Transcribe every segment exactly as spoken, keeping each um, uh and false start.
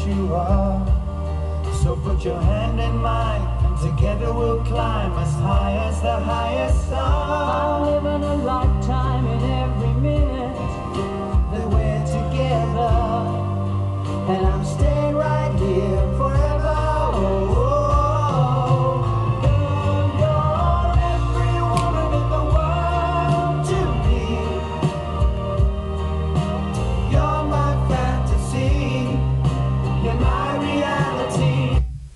you are. So put your hand in mine, and together we'll climb as high as the highest star. I'm living a lifetime in every minute that we're together, and I'm staying right here forever. Oh, oh, oh. Girl, you're every woman in the world to me. You're my fantasy, you're my reality.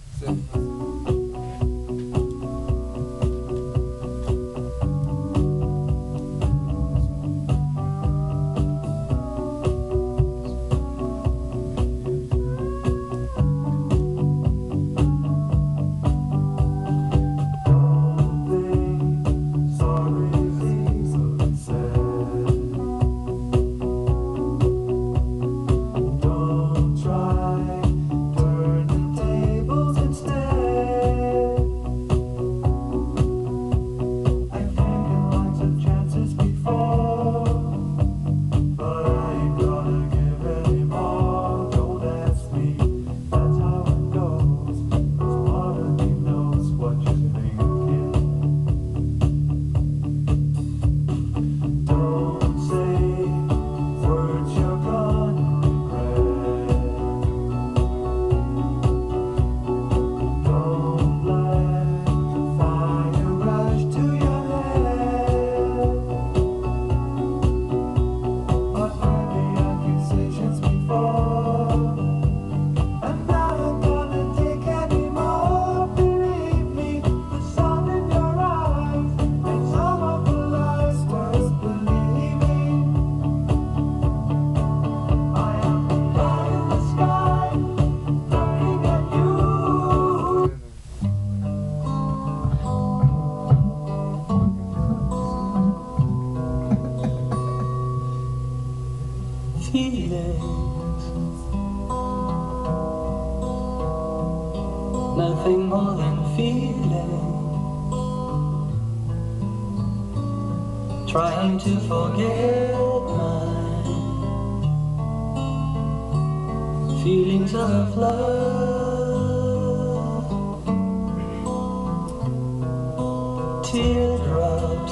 Feelings, nothing more than feeling, trying to forget my feelings of love, teardrops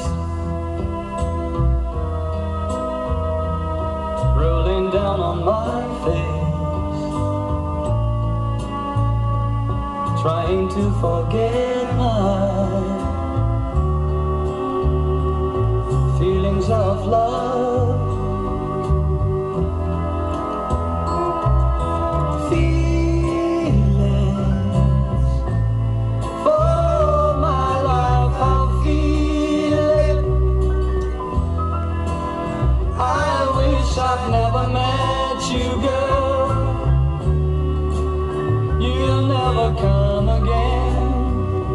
rolling down on my face, trying to forget my feelings of love. Feelings, for my life I'll feel it. I wish I'd never met you, girl. You'll never come again.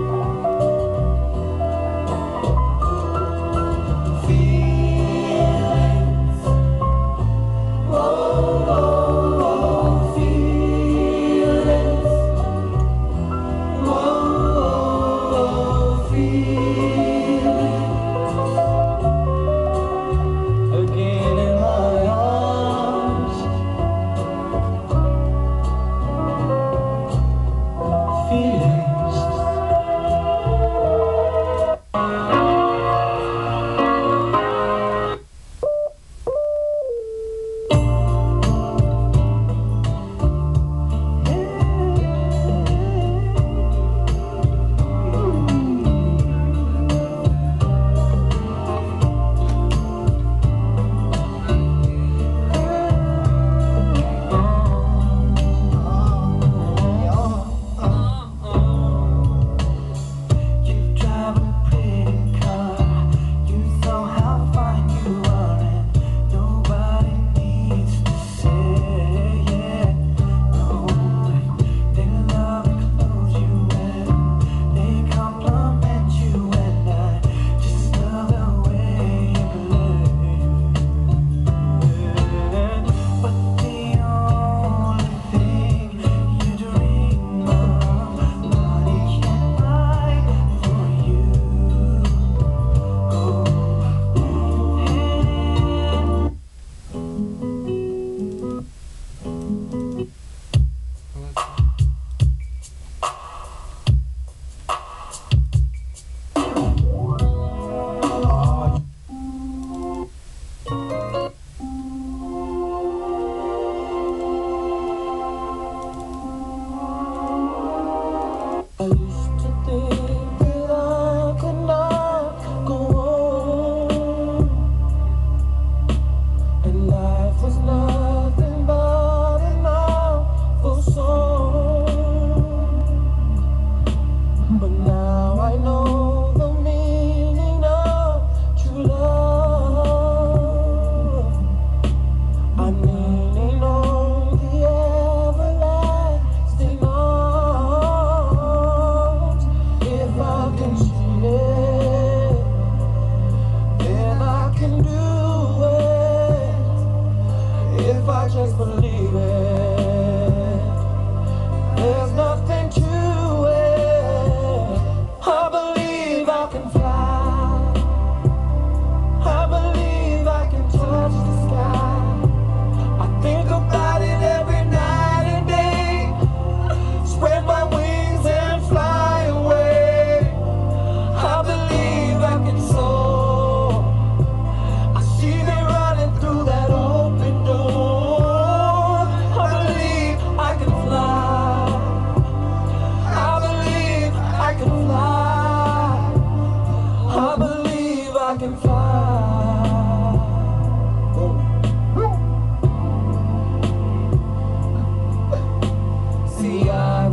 Feelings,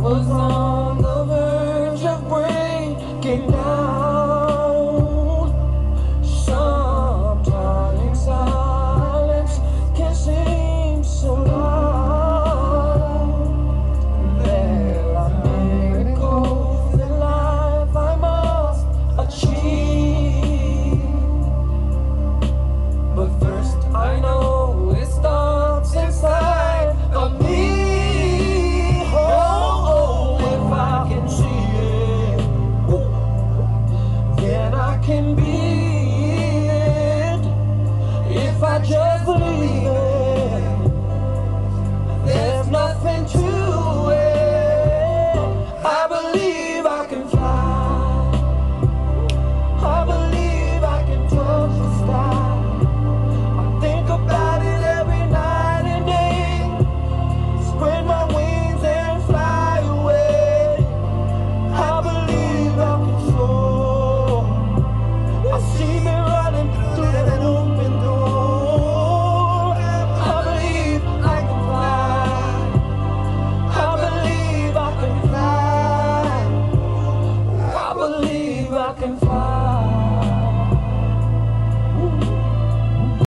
was on.